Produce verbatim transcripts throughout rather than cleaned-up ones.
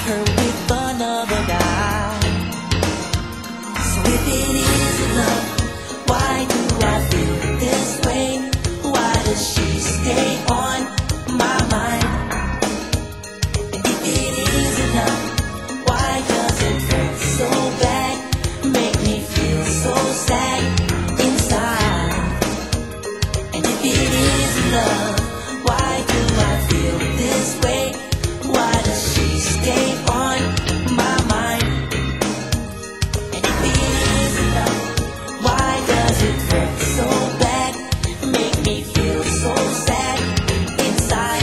her with another guy. So if it is love, why do I feel this way? Why does she stay on my mind? And if it is love, why does it hurt so bad? Make me feel so sad inside. And if it is love, why do I feel this way? Why does she stay on my mind? And if it is love, why does it hurt so bad? Make me feel so sad inside.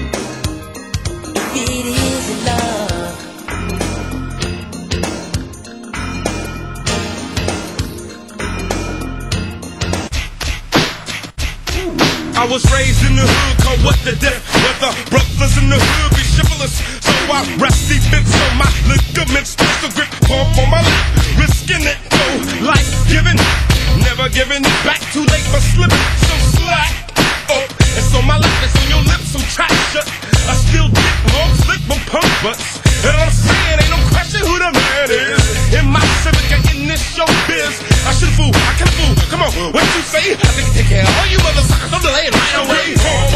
If it is love. I was raised in the hood, called what the death. But the brothers in the hood be chivalrous. So I rest these bits on my ligaments. Twist the grip, pump on my lip. Risking it, so life giving. Never giving it back, too late for slipping. So slack. Oh, it's on my lip, it's on your lips, some track shut. I still dick long, slick with pump butts. And I'm saying, ain't no question who the man is. In my civic and in this show biz. I should fool, I can fool. Come on, what you say? I think take care of all you mother suckers. Don't delay it right away.